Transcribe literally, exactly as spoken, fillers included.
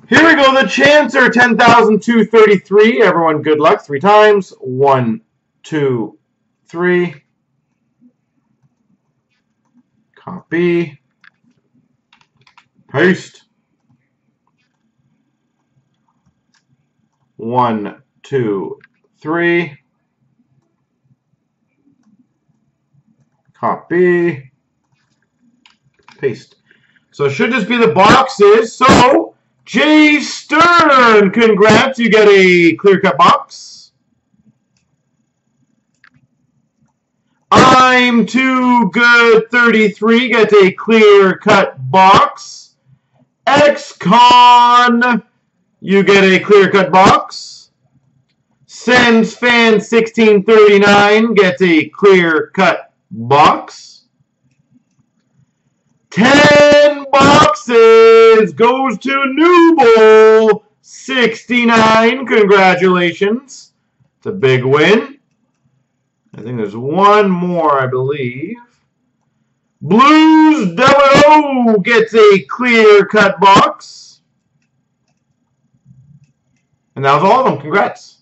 Here we go, the Chancer, ten thousand two hundred thirty-three. Everyone, good luck. Three times. One, two, three. Copy. Paste. One, two, three. Copy. Paste. So it should just be the boxes. So, Jay Stern, congrats. You get a clear-cut box. I'm Too Good thirty-three gets a clear-cut box. X-Con, you get a clear-cut box. Sens Fan sixteen thirty-nine gets a clear-cut box. Ten boxes goes to New Bowl sixty-nine. Congratulations. It's a big win. I think there's one more, I believe. Blues Double O gets a clear-cut box. And that was all of them. Congrats.